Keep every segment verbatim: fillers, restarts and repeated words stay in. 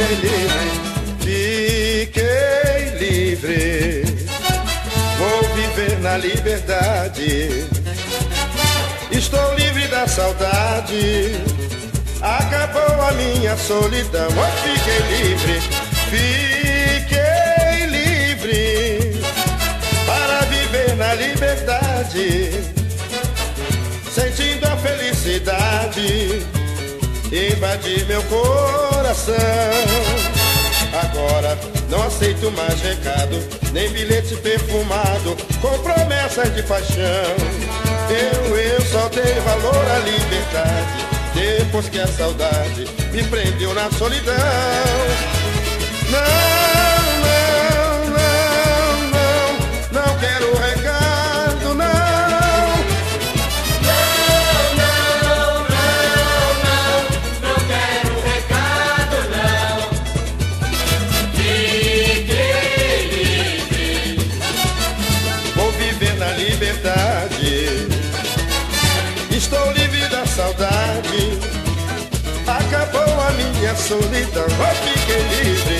fiquei livre, fiquei livre. Vou viver na liberdade. Estou livre da saudade. Acabou a minha solidão. Eu fiquei livre, fiquei livre para viver na liberdade, sentindo a felicidade invadir meu coração. Agora não aceito mais recado, nem bilhete perfumado com promessas de paixão. Eu, eu só dei valor à liberdade depois que a saudade me prendeu na solidão. Não, não, não, não, não quero recado, não. Não, não, não, não, não quero recado, não. Fiquei livre. Vou viver na liberdade. Estou livre da saudade. Acabou a minha solidão. Eu fiquei livre,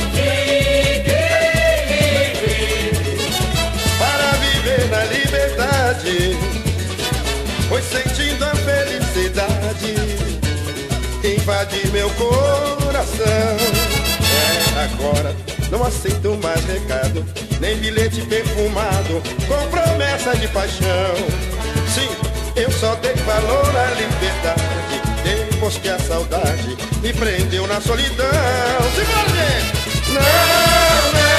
Fiquei livre para viver na liberdade, pois sentindo a felicidade invadir meu coração. É, agora não aceito mais recado, nem bilhete perfumado com promessa de paixão. Sim, eu só dei valor à liberdade depois que a saudade me prendeu na solidão. Simbora, gente! Não, não.